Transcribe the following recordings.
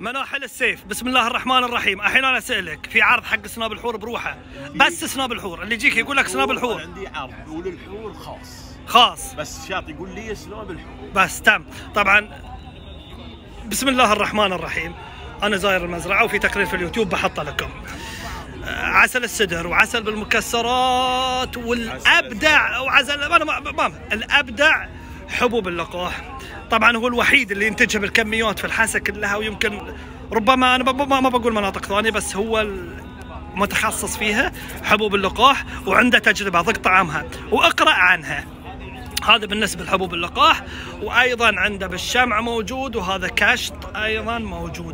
مناحل السيف. بسم الله الرحمن الرحيم. الحين انا اسالك في عرض حق سناب الحور بروحه، بس سناب الحور اللي يجيك يقول لك سناب الحور. عندي عرض وللحور خاص بس شاط يقول لي سناب الحور بس. تم. طبعا بسم الله الرحمن الرحيم. انا زاير المزرعه وفي تقرير في اليوتيوب بحطه لكم. عسل السدر وعسل بالمكسرات والابدع وعسل انا الابدع حبوب اللقاح. طبعا هو الوحيد اللي ينتجها بالكميات في الحاسه كلها، ويمكن ربما انا ما بقول مناطق ثانيه، بس هو متخصص فيها حبوب اللقاح وعنده تجربه. ضق طعامها واقرا عنها. هذا بالنسبه لحبوب اللقاح. وايضا عنده بالشمع موجود، وهذا كشط ايضا موجود.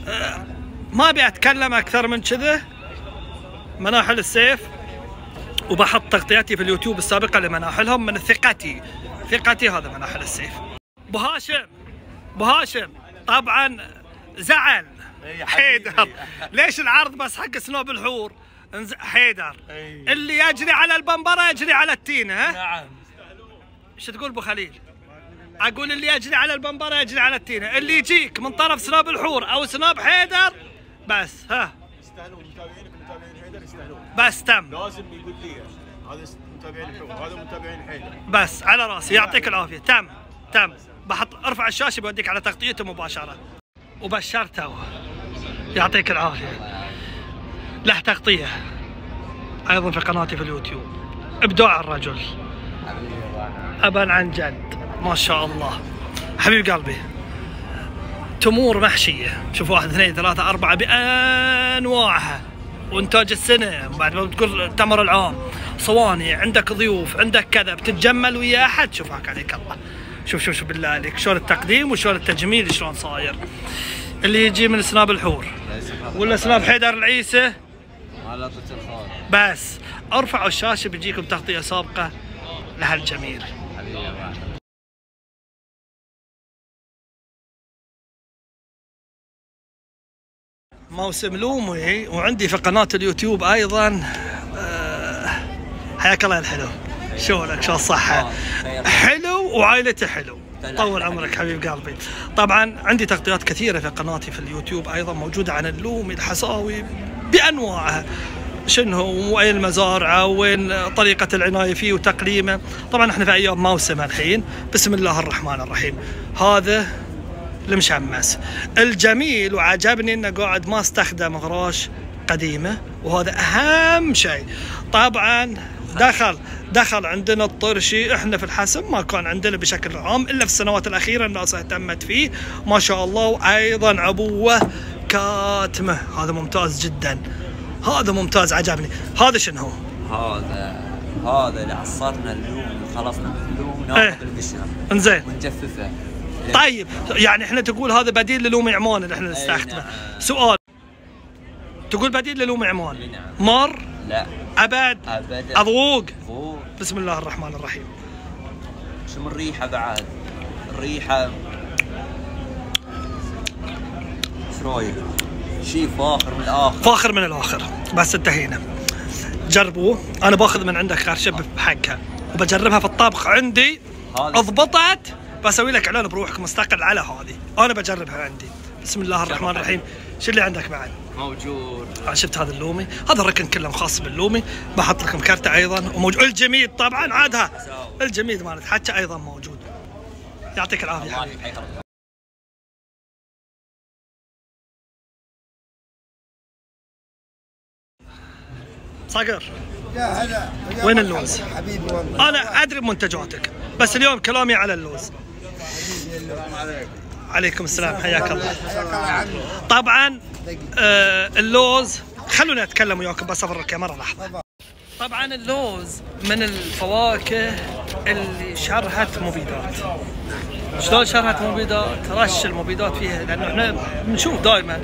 ما ابي اتكلم اكثر من كذا. مناحل السيف، وبحط تغطياتي في اليوتيوب السابقه لمناحلهم من ثقتي هذا مناحل السيف. ابو هاشم طبعا زعل حيدر. ليش العرض بس حق سناب الحور؟ حيدر اللي يجري على البمبره يجري على التينه. ها نعم. ايش تقول ابو خليل؟ اقول اللي يجري على البمبره يجري على التينه. اللي يجيك من طرف سناب الحور او سناب حيدر بس. ها يستاهلون متابعين حيدر يستاهلون. بس. تم. لازم يقول لي هذا متابعين الحور، هذا متابعين حيدر. بس على راسي، يعطيك العافيه. تم. ارفع الشاشه بوديك على تغطيته مباشره. وبشرته يعطيك العافيه. له تغطيه ايضا في قناتي في اليوتيوب. ابداع الرجل ابا عن جد، ما شاء الله. حبيب قلبي، تمور محشيه. شوف 1 2 3 4 بانواعها، وانتاج السنه. بعد ما بتقول تمر العام، صواني، عندك ضيوف، عندك كذا، بتتجمل ويا احد. شوفك عليك الله. شوف بالله عليك شلون التقديم وشلون التجميل شلون صاير. اللي يجي من سناب الحور ولا سناب حيدر العيسى بس ارفعوا الشاشه بيجيكم تغطيه سابقه لهالجميل. موسم لومي، وعندي في قناه اليوتيوب ايضا. حياك الله يا الحلو. شلونك؟ شو الصحه؟ حلو وعائلته حلو. طول عمرك حبيب قلبي. طبعا عندي تغطيات كثيره في قناتي في اليوتيوب ايضا موجوده عن اللومي الحصاوي بانواعها، شنو واي المزارعه وين طريقه العنايه فيه وتقليمه. طبعا احنا في ايام موسم الحين. بسم الله الرحمن الرحيم. هذا المشمس الجميل، وعجبني انه قاعد ما استخدم غراش قديمه، وهذا اهم شيء. طبعا دخل عندنا الطرشي. احنا في الحسم ما كان عندنا بشكل عام الا في السنوات الاخيره الناس اهتمت فيه ما شاء الله. وايضا عبوه كاتمه، هذا ممتاز جدا. هذا ممتاز عجبني. هذا شنو هو؟ هذا اللي عصرنا اللوم وخلصنا من اللوم ناخذ القشره انزين ونجففه. طيب يعني احنا تقول هذا بديل للومي عمان اللي احنا نستخدمه. نعم. سؤال، تقول بديل للومي عمان؟ نعم. مر؟ لا ابد. اذوق. بسم الله الرحمن الرحيم. شو من الريحه بعد؟ الريحه ايش رايك؟ شيء فاخر من الاخر. بس انتهينا. جربوه. انا باخذ من عندك خرشب بحقها وبجربها في الطبخ عندي. اضبطت بسوي لك اعلان بروحك مستقل على هذه. انا بجربها عندي. بسم الله الرحمن الرحيم. شو اللي عندك بعد؟ موجود. شفت هذا اللومي؟ هذا الركن كله خاص باللومي. بحط لكم كرته ايضا وموجود. الجميد طبعا عادها. الجميد مالت حكى ايضا موجود. يعطيك العافيه حبيبي. صقر وين اللوز؟ انا ادري بمنتجاتك بس اليوم كلامي على اللوز. عليكم السلام، حياك الله. طبعا اللوز، خلونا نتكلم وياكم بس افر الكاميرا لحظه. طبعا اللوز من الفواكه اللي شرهت مبيدات. شلون شرهت مبيدات؟ رش المبيدات فيها، لانه احنا بنشوف دائما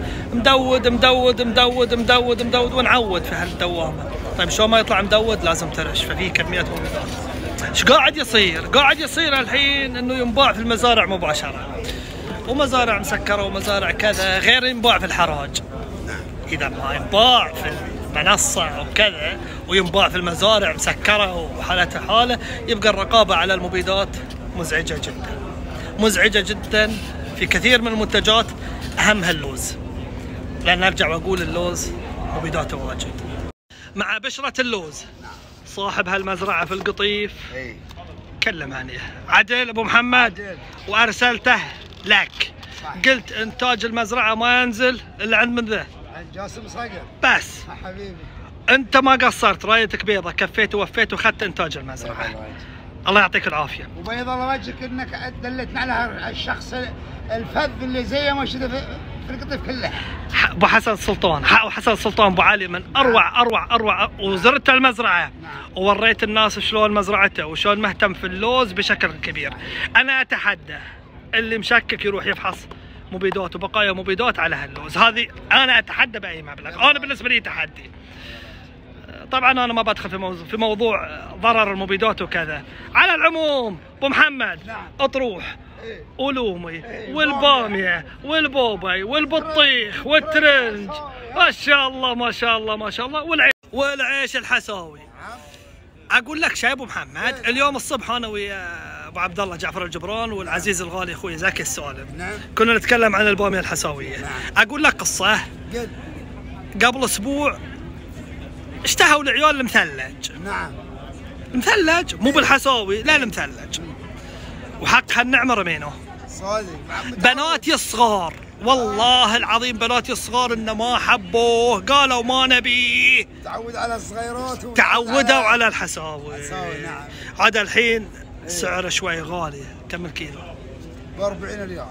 مدود ونعود في هالدوامه. طيب شلون ما يطلع مدود؟ لازم ترش، ففي كميه مبيدات. ايش قاعد يصير؟ قاعد يصير الحين انه ينباع في المزارع مباشره، ومزارع مسكره ومزارع كذا، غير ينباع في الحراج. اذا ما ينباع في المنصه او كذا وينباع في المزارع مسكره وحالتها حاله، يبقى الرقابه على المبيدات مزعجه جدا. في كثير من المنتجات اهمها اللوز، لان ارجع واقول اللوز مبيداته واجد. مع بشرة اللوز صاحب هالمزرعة في القطيف كلم عنه عدل ابو محمد، وارسلته لك قلت انتاج المزرعة ما ينزل الا عند من ذا جاسم صقر بس. حبيبي انت ما قصرت، رايتك بيضة، كفيت ووفيت وخدت انتاج المزرعة. الله يعطيك العافية. وبيض الله وجهك انك دلتنا على الشخص الفذ اللي زي ما شفته في القطيف كله. ابو حسن سلطان، حسن سلطان ابو علي من اروع وزرت المزرعه ووريت الناس شلون مزرعته وشلون مهتم في اللوز بشكل كبير. انا اتحدى اللي مشكك يروح يفحص مبيدات وبقايا مبيدات على هاللوز، هذه انا اتحدى باي مبلغ، انا بالنسبه لي تحدي. طبعا انا ما بدخل في موضوع ضرر المبيدات وكذا. على العموم ابو محمد اطروح ولومي والباميه والبوبي والبطيخ والترنج، ما شاء الله ما شاء الله ما شاء الله، والعيش الحساوي. اقول لك شيء ابو محمد، اليوم الصبح انا ويا ابو عبد الله جعفر الجبران والعزيز الغالي اخوي زكي السالم كنا نتكلم عن الباميه الحساويه. اقول لك قصه، قبل اسبوع اشتهوا العيال المثلج. نعم مثلج مو بالحساوي، لا المثلج، وحق هالنعمه رمينه. صادق بناتي الصغار والله العظيم بناتي الصغار انه ما حبوه، قالوا ما نبيه. تعود على الصغيرات تعودوا على الحساوي. نعم. عاد الحين سعره شوي غالي. كم الكيلو؟ ب 40 ريال.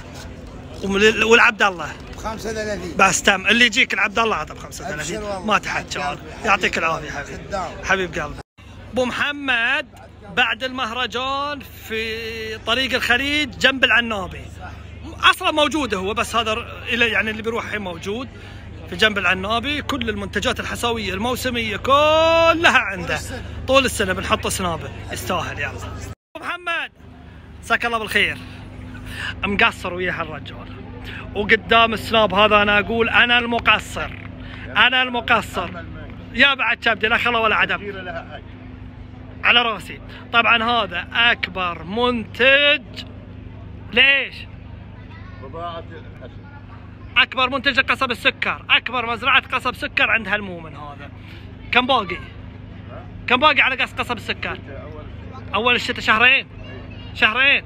والعبد الله ب 35 بس. تم اللي يجيك العبد الله عطى ب 35 ما تحكي. يعطيك العافيه حبيبي حبيب قلبي. ابو محمد بعد المهرجان في طريق الخليج جنب العنابي، اصلا موجود هو، بس هذا يعني اللي بيروح الحين موجود في جنب العنابي. كل المنتجات الحساويه الموسميه كلها عنده طول السنه، بنحط سنابه يستاهل. يلا ابو محمد مساك الله بالخير. مقصر ويا الرجال، وقدام السناب هذا انا اقول انا المقصر، انا المقصر. يا بعد كبدي لا خلا ولا عدم على راسي. طبعا هذا اكبر منتج. ليش؟ بضاعة الحشد. اكبر منتج لقصب السكر، اكبر مزرعة قصب سكر عند هالمومن هذا. كم باقي؟ كم باقي على قص قصب السكر؟ اول الشتاء شهرين. شهرين.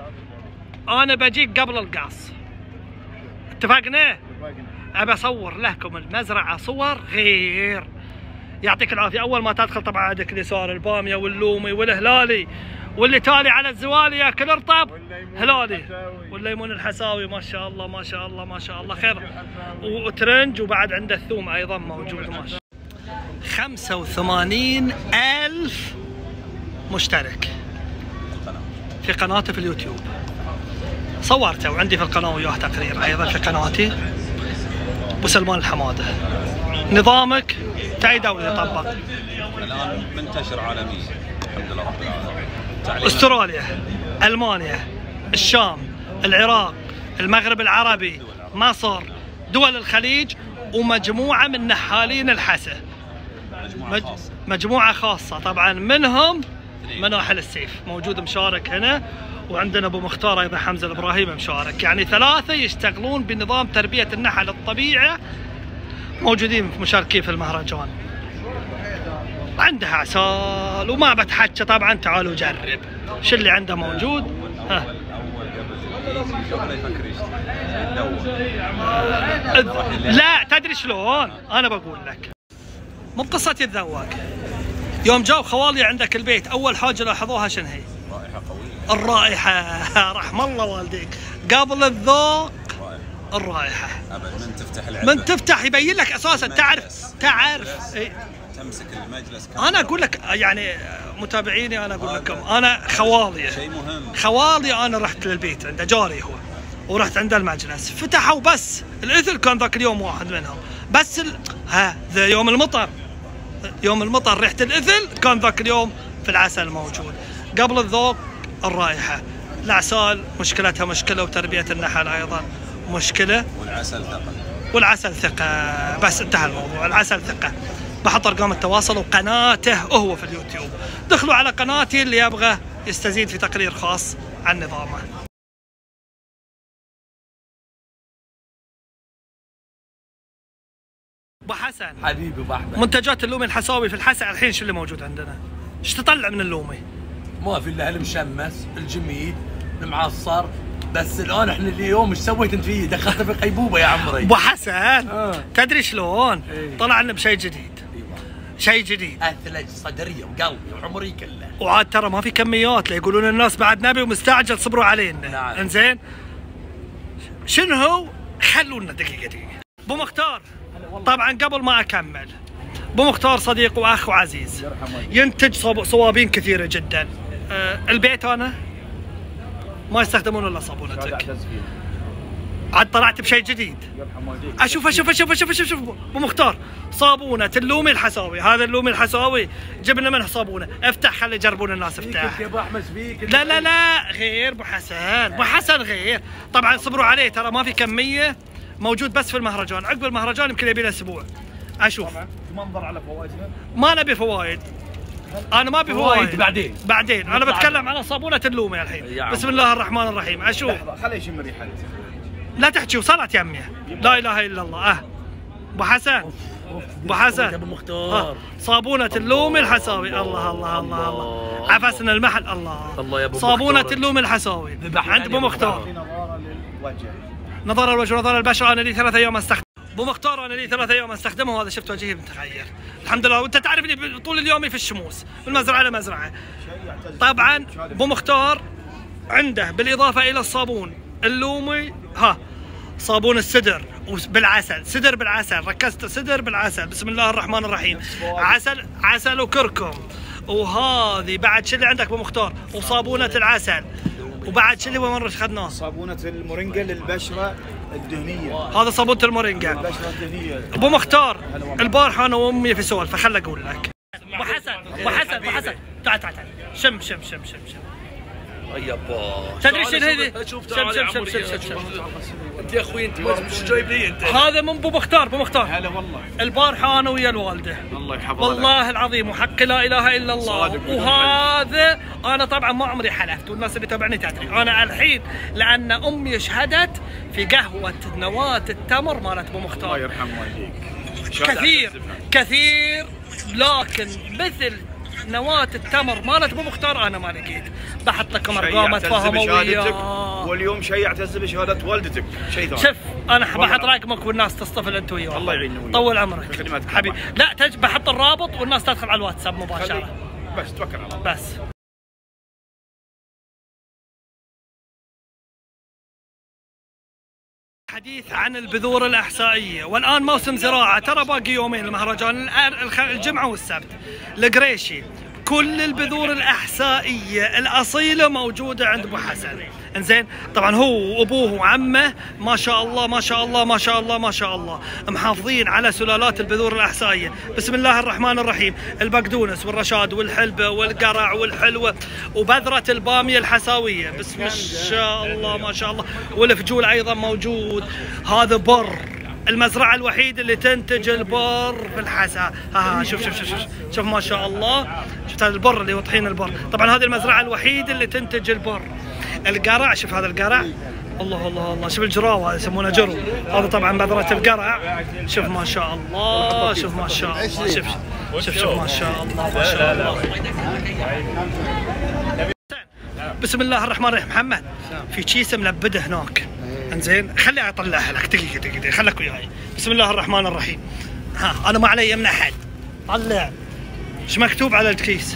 انا بجيك قبل القص. اتفقنا؟ ابى اصور لكم المزرعة صور غير. يعطيك العافيه. اول ما تدخل طبعا عندك اليسار الباميه واللومي والهلالي، واللي تالي على الزوالي ياكل رطب هلالي، والليمون الحساوي ما شاء الله ما شاء الله ما شاء الله خير، وترنج، وبعد عنده الثوم ايضا موجود ما شاء الله. 85,000 مشترك في قناته في اليوتيوب. صورته وعندي في القناه وياه تقرير ايضا في قناتي. ابو سلمان الحماده، نظامك تاي دولة يطبق؟ الآن منتشر عالميا الحمد لله رب العالمين. استراليا، المانيا، الشام، العراق، المغرب العربي، مصر، دول الخليج، ومجموعة من نحالين الحسا. مجموعة خاصة طبعا، منهم مناحل السيف موجود مشارك هنا، وعندنا ابو مختار ايضا حمزة الابراهيم مشارك. يعني ثلاثة يشتغلون بنظام تربية النحل الطبيعي موجودين مشاركين في المهرجان. عندها عسال وما بتحكى طبعا. تعالوا جرب شو اللي عنده موجود. ها لا تدري شلون انا بقول لك، مو بقصتي الذواق. يوم جاوا خوالي عندك البيت اول حاجه لاحظوها شنو هي؟ رائحة قوية. الرائحه. رحم الله والديك. قبل الذوق الرائحه. ابد من تفتح العلبة، من تفتح يبين لك اساسا. تعرف تمسك المجلس. انا اقول لك يعني متابعيني، انا اقول لكم انا خوالي شيء مهم. خوالي انا رحت للبيت عنده جاري هو، ورحت عند المجلس فتحوا بس الاثل كان ذاك اليوم واحد منهم بس ذا يوم المطر. يوم المطر ريحه الاثل كان ذاك اليوم في العسل موجود. قبل الذوق الرائحه. العسال مشكلتها مشكله، وتربيه النحل ايضا مشكله. والعسل ثقة. والعسل ثقه. بس انتهى الموضوع. العسل ثقه. بحط ارقام التواصل وقناته هو في اليوتيوب. دخلوا على قناتي اللي يبغى يستزيد في تقرير خاص عن نظامه. ابو حسن حبيبي ابو احمد. منتجات اللومي الحساوي في الحسا الحين شو اللي موجود عندنا؟ ايش تطلع من اللومي؟ ما في الا المشمس، الجميد، المعصر، بس الان احنا اليوم ايش سويت انت فيه؟ دخلت في غيبوبه يا عمري. ابو حسن تدري شلون؟ ايه. طلع لنا بشيء جديد. ايوه شيء جديد. اثلج صدريه وقلبي وعمري كله. وعاد ترى ما في كميات، لا يقولون الناس بعد نبي ومستعجل صبروا علينا. نعم. انزين شنو هو؟ خلونا دقيقه. ابو مختار طبعا قبل ما اكمل، ابو مختار صديق واخ وعزيز، ينتج صوابين كثيره جدا. البيت انا ما يستخدمون الا صابونتك. عاد طلعت بشيء جديد. اشوف ابو مختار صابونه اللومي الحساوي، هذا اللومي الحساوي جبنا منه صابونه، افتح خلي يجربون الناس افتح. يا ابو احمد فيك. لا غير ابو حسن، ابو حسن غير. طبعا صبروا عليه ترى ما في كميه، موجود بس في المهرجان، عقب المهرجان يمكن يبي له اسبوع. اشوف منظر على فوائدها. ما نبي فوائد، انا ما ابي فوائد. بعدين انا بتكلم على صابونه اللومي الحين. بسم الله الرحمن الرحيم. اشوف خليه يشم ريحه. لا تحكي وصلت يمي. لا اله الا الله. ابو حسن ابو حسن ابو مختار صابونه اللومي الحساوي. الله عفسنا المحل. الله يا ابو صابونه اللومي الحساوي عند ابو مختار. نظاره الوجه ونظاره البشره. انا لي 3 ايام استخدم ابو مختار، انا لي 3 ايام استخدمه وهذا شفت وجهي متغير الحمد لله. وانت تعرفني طول اليوم في الشموس من مزرعه لمزرعه. طبعا ابو مختار عنده بالاضافه الى الصابون اللومي صابون السدر بالعسل، سدر بالعسل، ركزت سدر بالعسل. بسم الله الرحمن الرحيم. عسل وكركم. وهذه بعد شو اللي عندك ابو مختار؟ وصابونه العسل. وبعد شو اللي وين اخذناه؟ صابونه المورينجا للبشره الدهنيه. هذا صابونه المورينجا. البشره الدهنيه. ابو مختار البارحه انا وامي في سوالف، فخل اقول لك. ابو حسن تعال شم يابا تدري شنو هذه؟ شم انت يا اخوي انت مش جايب لي انت؟ هذا من ابو مختار. هلا والله. البارحه انا ويا الوالده الله يحفظها والله العظيم وحق لا اله الا الله. وهذا انا طبعا ما عمري حلفت، والناس اللي تابعني تدري انا الحين لان امي شهدت في قهوه نواه التمر مالت ابو مختار. الله يرحم والديك. كثير لكن مثل نواة التمر مالت ابو مختار انا ما لقيت. بحط لكم ارقام اتفاهموا وياه. واليوم شيء يعتز بشهاده والدتك، شيء ثاني. شوف انا بحط رقمك والناس تصطفل انت وياه. الله يعينك. طول عمرك حبيبي. لا بحط الرابط والناس تدخل على الواتساب مباشره. بس توكل على الله. بس حديث عن البذور الإحسائية، والآن موسم زراعة، ترى باقي يومين المهرجان، الجمعة والسبت. القريشي كل البذور الإحسائية الأصيلة موجودة عند أبو حسن. انزين طبعا هو وابوه وعمه ما شاء الله محافظين على سلالات البذور الاحسائيه. بسم الله الرحمن الرحيم. البقدونس والرشاد والحلبه والقرع والحلوه وبذره الباميه الحساويه. بسم ما شاء الله. والفجول ايضا موجود. هذا بر المزرعه الوحيده اللي تنتج البر في الحسا. شوف ما شاء الله. شفت هذا البر اللي وطحين البر. طبعا هذه المزرعه الوحيده اللي تنتج البر. القرع شوف هذا القرع. الله شوف الجراو هذا يسمونه جرو. هذا طبعا بذرة القرع. شوف ما شاء الله. شوف ما شاء الله. بسم الله الرحمن الرحيم. محمد في كيسه ملبده هناك. انزين خلي اطلعها لك دقيقه خليك وياي. بسم الله الرحمن الرحيم. انا ما علي من احد. طلع ايش مكتوب على الكيس؟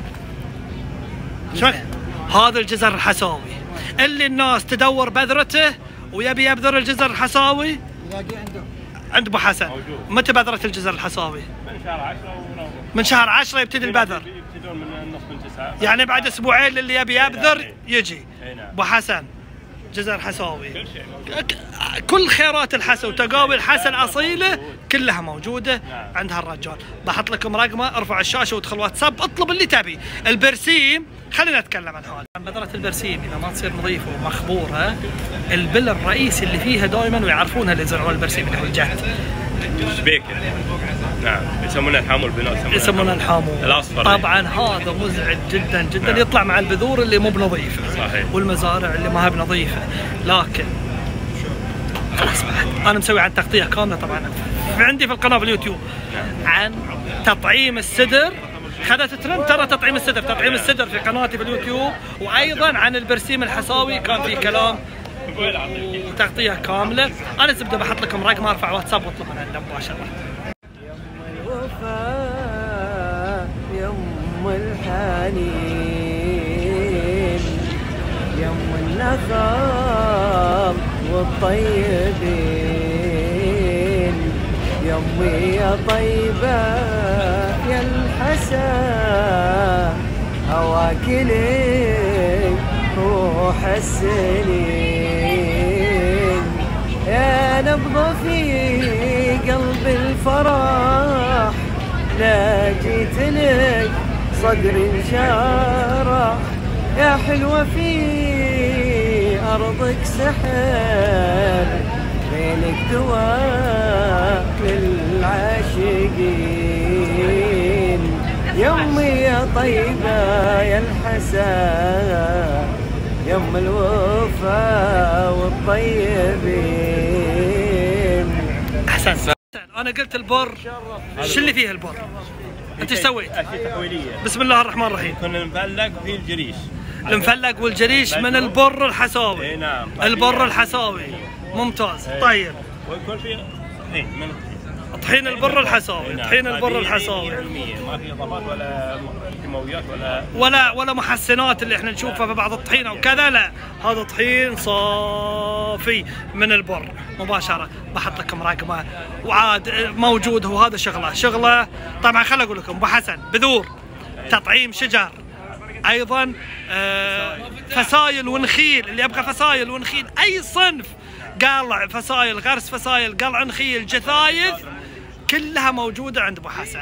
هذا الجزر الحساوي اللي الناس تدور بذرته ويبي يبذر الجزر الحساوي عند ابو حسن. متى بذرة الجزر الحساوي؟ من شهر 10 يبتدي البذر. يبتدون من نص من 9 يعني بعد اسبوعين للي يبي يبذر يجي. ابو حسن جزر حساوي. كل خيرات الحسا وتقاوي الحسا الاصيله كلها موجوده عند هالرجال. بحط لكم رقمه، ارفع الشاشه وادخل واتساب اطلب اللي تبي. البرسيم خلينا نتكلم عن هذا. بذره البرسيم اذا ما تصير نظيفه ومخبوره البل الرئيسي اللي فيها دائما ويعرفونها اللي يزرعون البرسيم اللي هو الجهد. شبيكه. نعم يسمونه الحامول يسمونه الحامول الاصفر. طبعا هذا مزعج جدا جدا. نعم. يطلع مع البذور اللي مو بنظيفه. صحيح. والمزارع اللي ما هي بنظيفه. لكن خلاص بعد انا مسوي عن تغطيه كامله طبعا عندي في القناه في اليوتيوب عن تطعيم السدر. خذت ترند ترى تطعيم السدر في قناتي في اليوتيوب، وايضا عن البرسيم الحصاوي كان في كلام وتغطيه كامله. انا زبده بحط لكم رقم، ارفع واتساب واطلب من عنده مباشره. يم الحنين يم النخل والطيبين، يمي يا طيبة يا الحسن هواكلي روح السنين، يا نبض في قلب الفرح لا جيت لك صدري انشرح، يا حلوة في أرضك سحر بينك دواء للعاشقين، يمي يا طيبة يا الحسن يم الوفا والطيبين. أحسن. أنا قلت البر، شو اللي فيه البر؟ أنت ايش سويت؟ اشياء تحويليه. بسم الله الرحمن الرحيم. كنا نفلق وفي الجريش. المفلق والجريش من البر الحصاوي. اي نعم. البر الحصاوي ممتاز. طيب ويكون في طحين من طحين البر الحصاوي. طحين البر الحصاوي 100% ما في اضافات ولا كيماويات ولا محسنات اللي احنا نشوفها في بعض الطحين او كذا، لا هذا طحين صافي من البر مباشره. بحط لكم رقمه وعاد موجود. هو هذا شغله طبعا. خل اقول لكم ابو حسن بذور، تطعيم شجر، ايضا فسايل ونخيل. اللي يبغى فسايل ونخيل اي صنف، قلع فسايل، غرس فسايل، قلع نخيل، جثايث، كلها موجوده عند ابو حسن.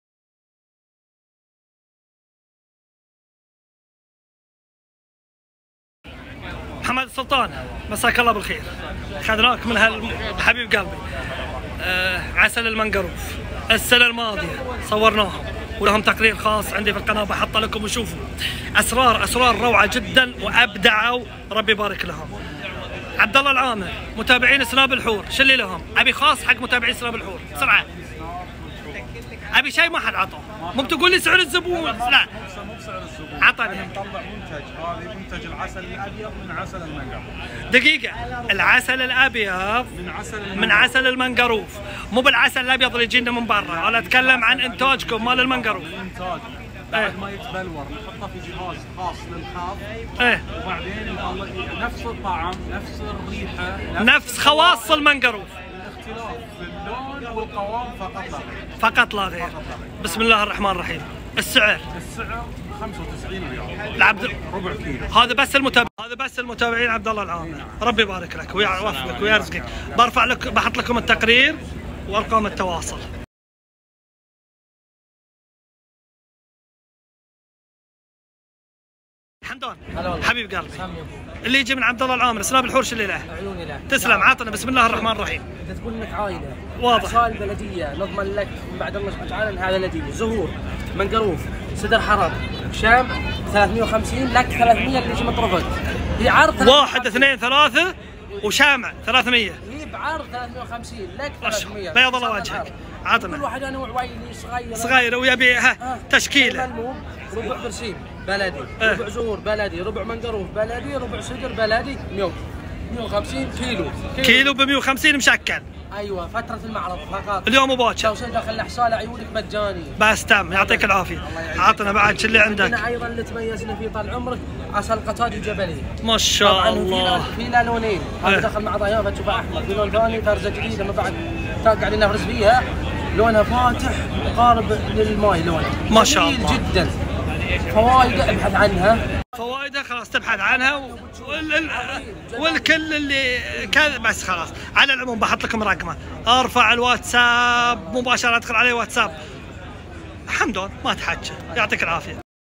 محمد السلطان مساك الله بالخير. اخذناك من حبيب قلبي. عسل المنقروف السنه الماضيه صورناهم ولهم تقرير خاص عندي في القناه بحطه لكم وشوفوا. اسرار روعه جدا وابدعوا، ربي يبارك لهم. عبد الله العامر، متابعين سناب الحور، شو اللي لهم؟ ابي خاص حق متابعين سناب الحور بسرعه. ابي شيء ما حد عطاه، مو بتقول لي سعر الزبون، لا مو بسعر الزبون. عطني. نطلع منتج، هذا منتج العسل الابيض من عسل المنقروف. دقيقة، العسل الابيض من عسل المنقروف، مو بالعسل الابيض اللي يجينا من برا، انا اتكلم عن انتاجكم مال المنقروف. انتاج بعد ما يتبلور نحطه في جهاز خاص للخاف، وبعدين نفس الطعم نفس الريحة نفس خواص المنقروف، الاختلاف في اللون والقوام فقط لا غير. بسم الله الرحمن الرحيم. السعر 95 ريال العبد ربع كيلو. هذا بس المتابعين عبد الله العامر، ربي يبارك لك ويوفقك ويرزقك. برفع لك بحط لكم التقرير وارقام التواصل. حمدان حبيب قلبي، اللي يجي من عبد الله العامر سناب الحور شو اللي له؟ عيوني له. تسلم، عطنا. بسم الله الرحمن الرحيم. انت تقول انك عايله واضح. عسال بلديه، نضمن لك من بعد الله سبحانه وتعالى ان هذا لديه. زهور، منقروف، سدر حرب، شام 350 لك 300 اللي يجي مطرفك. هي عرض 1 2 3 وشامع 300. هي بعرض 350 لك 300. بيض الله وجهك. عطنا. كل واحد انواع وعيني صغيره ويبي تشكيله. ربع برسيم بلدي، ربع زهور بلدي، ربع منقروف بلدي، ربع سدر بلدي، 150 كيلو ب 150 مشكل. ايوه فتره المعرض فقط. اليوم مباشر. توصيل داخل الحصاله عيونك مجاني. بس تم، يعطيك العافيه. عطنا بعد شو اللي عندك؟ عندنا ايضا اللي تميزنا فيه طال عمرك عسل قتاد الجبلي. ما شاء الله. في له لونين، هذا دخل مع ضيافه تشوفه احمر، في لون ثاني طرزه جديده من بعد قاعدين نفرز فيها، لونها فاتح مقارب للماي لونه. ما شاء الله. جدا. فوائد ابحث عنها. فوائده خلاص تبحث عنها والكل اللي كذا بس خلاص. على العموم بحط لكم رقمه، ارفع الواتساب مباشره، ادخل عليه واتساب. حمدان ما تحكي، يعطيك العافيه.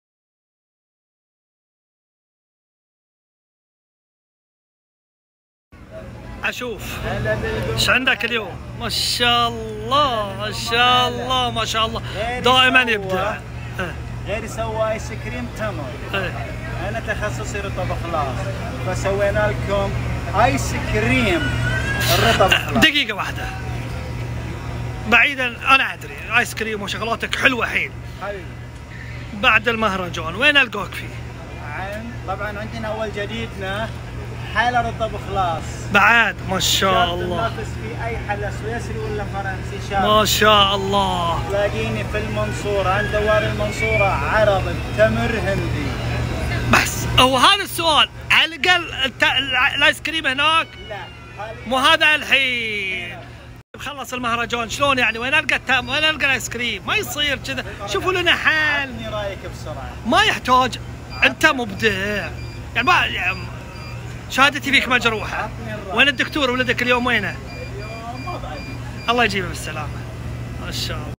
اشوف ايش عندك اليوم؟ ما شاء الله ما شاء الله ما شاء الله، دائما يبدع. غير يسوي ايس كريم تمر. انا تخصصي رطب خلاص، فسوينا لكم ايس كريم الرطب خلاص. دقيقة واحدة، بعيدا انا ادري ايس كريم وشغلاتك حلوه حيل حبيبي. بعد المهرجان وين القاك فيه؟ طبعا عندنا اول جديدنا حلا رطب خلاص بعد ما شاء الله تنافس في اي حلا سويسري ولا فرنسي شاب. ما شاء الله. تلاقيني في المنصوره عند دوار المنصوره عرض التمر هندي. بس هو هذا السؤال، على الاقل الايس كريم هناك؟ لا مو هذا الحين خلص المهرجان شلون يعني وين القى الايس كريم؟ ما يصير كذا، شوفوا لنا حل. عطني رايك بسرعه. ما يحتاج، انت مبدع يعني ما شهادتي فيك مجروحه. وين الدكتور ولدك اليوم وينه؟ الله يجيبه بالسلامه. ما شاء الله.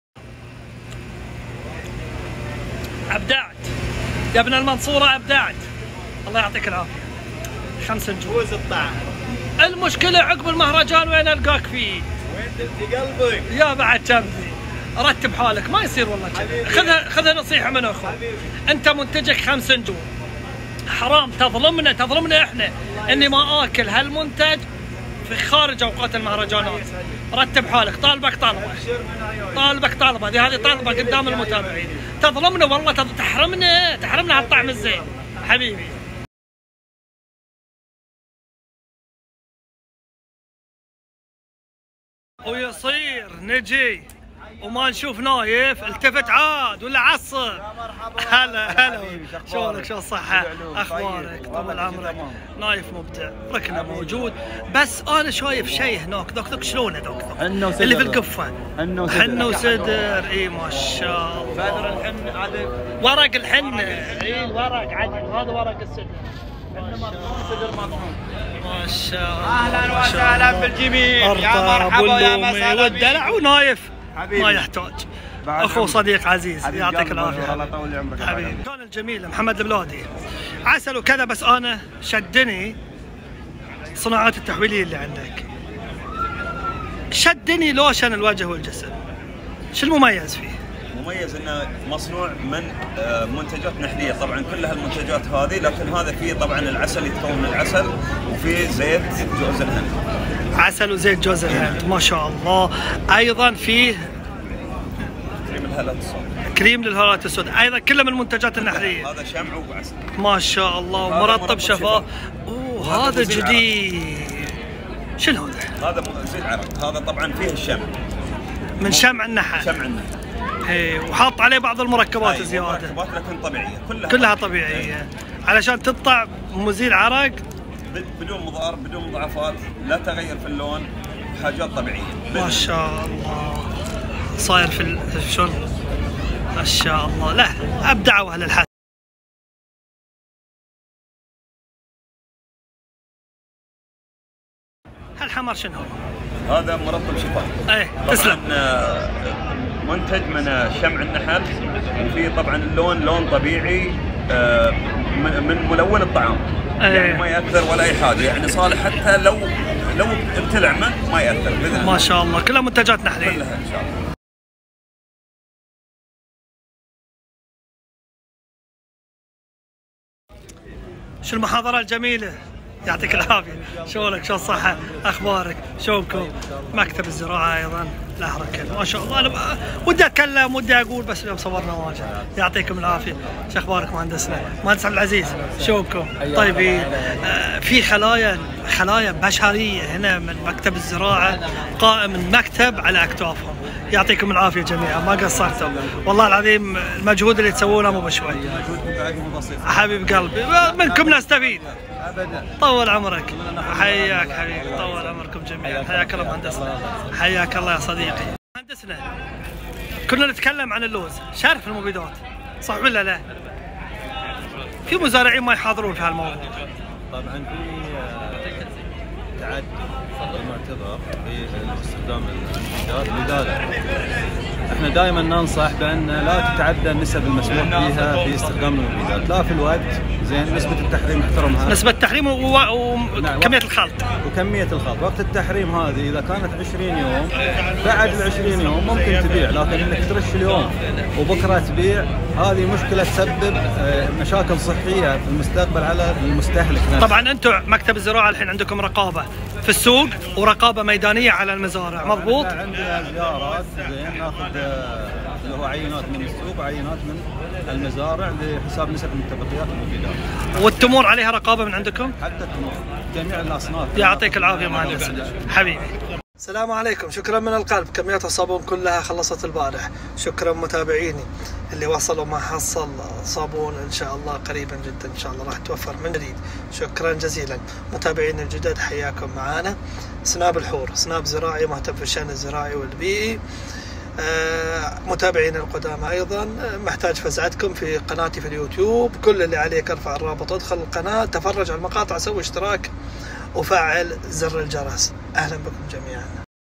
ابدعت يا ابن المنصوره، ابدعت. الله يعطيك العافيه. 5 نجوم. فوز الطعم. المشكله عقب المهرجان وين القاك فيه؟ وين في قلبك؟ يا بعد كمي رتب حالك، ما يصير والله كذا. خذها نصيحه من اخوك. انت منتجك 5 نجوم، حرام تظلمنا احنا اني ما اكل هالمنتج في خارج اوقات المهرجانات. رتب حالك. طالبك طالبه هذه طالبه قدام المتابعين. تظلمنا والله، تحرمنا هالطعم الزين حبيبي. ويصير نجي وما نشوف نايف، التفت عاد ولا عصب. هلا شلونك؟ شو الصحة؟ اخبارك؟ طول عمرك. نايف مبدع، ركنه موجود. بس انا شايف شيء هناك. دوك شلونه دوك اللي في القفة؟ حنة وسدر. اي ما شاء الله. بدر الحن هذا ورق الحنة. اي الورق عدل، هذا ورق السدر. ما شاء الله. اهلا وسهلا بالجميع. يا مرحبا يا مسهلا والدلع ونايف ما يحتاج. اخو صديق عزيز يعطيك العافيه. الله يطول عمرك حبيبي. كان الجميل محمد البلادي عسل وكذا، بس انا شدني صناعات التحويليه اللي عندك. شدني لوشن الوجه والجسم. شو المميز فيه؟ مميز انه مصنوع من منتجات نحليه، طبعا كل هالمنتجات هذه، لكن هذا فيه طبعا العسل يتكون من العسل وفيه زيت جوز الهند. عسل وزيت جوز الهند ما شاء الله. ايضا فيه كريم الهالات السوداء. كريم للهالات السوداء، ايضا كله من المنتجات النحليه. هذا شمع وعسل ما شاء الله. ومرطب شفاف. اوه هذا جديد. شنو هذا؟ هذا زيت عرق. هذا طبعا فيه الشمع من شمع النحل. شمع النحل. ايه، وحاط عليه بعض المركبات زياده. مركبات لكن طبيعيه، كلها طبيعيه علشان تطلع مزيل عرق بدون مضار، بدون مضاعفات، لا تغير في اللون، حاجات طبيعيه. ما شاء الله. صاير في شلون؟ ما شاء الله. لا ابدعوا اهل الحد. هالحمر شنو هو؟ هذا مرطب شفاف. ايه تسلم. منتج من شمع النحل، وفيه طبعا اللون لون طبيعي من ملون الطعام. يعني ما ياثر ولا اي حاجه، يعني صالح حتى لو ابتلع منه ما ياثر باذن الله. ما شاء الله كلها منتجات نحليه. كلها ان شاء الله. شو المحاضره الجميله؟ يعطيك العافيه. شلونك؟ شو الصحه؟ اخبارك؟ شلونكم؟ مكتب الزراعه ايضا له ركن ما شاء الله. انا ودي اتكلم ودي اقول بس اليوم صورنا واجد. يعطيكم العافيه. شو اخبارك مهندسنا؟ مهندس عبد العزيز شلونكم؟ طيبين. في خلايا بشريه هنا من مكتب الزراعه، قائم المكتب على اكتافهم. يعطيكم العافيه جميعا، ما قصرتوا والله العظيم. المجهود اللي تسوونه مو بشوي. حبيب قلبي منكم نستفيد ابدا. طول عمرك. حياك حبيبي. طول عمركم جميعا. حياك الله مهندسنا. حياك الله يا صديقي. مهندسنا كنا نتكلم عن اللوز، شارف المبيدات صح ولا لا؟ في مزارعين ما يحاضرون في هالموضوع. طبعا في تعدي معتبر في استخدام المبيدات، لذلك احنا دائما ننصح بان لا تتعدى النسب المسموح بها في استخدام المبيدات، لا في الوقت زين نسبة التحريم احترمها. نسبة التحريم وكمية الخلط. وكمية الخلط، وقت التحريم هذه إذا كانت 20 يوم بعد ال 20 يوم ممكن تبيع، لكن إنك ترش اليوم وبكرة تبيع هذه مشكلة تسبب مشاكل صحية في المستقبل على المستهلك نفسه. طبعا أنتم مكتب الزراعة الحين عندكم رقابة في السوق ورقابة ميدانية على المزارع، مضبوط؟ عندنا زيارات زين ناخذ اللي هو عينات من السوق وعينات من المزارع لحساب نسب المتبقيات المفيدات. والتمور عليها رقابة من عندكم؟ حتى التمور جميع الأصناف. يعطيك العافية مهندس حبيبي. السلام عليكم، شكرا من القلب. كميات الصابون كلها خلصت البارح. شكرا متابعيني اللي وصلوا ما حصل صابون، ان شاء الله قريبا جدا ان شاء الله راح توفر من جديد. شكرا جزيلا. متابعيني الجدد حياكم معانا. سناب الحور، سناب زراعي مهتم في الشأن الزراعي والبيئي. متابعين القدامى ايضا محتاج فزعتكم في قناتي في اليوتيوب. كل اللي عليك ارفع الرابط، ادخل القناة، تفرج على المقاطع، سوي اشتراك وفعل زر الجرس. اهلا بكم جميعا.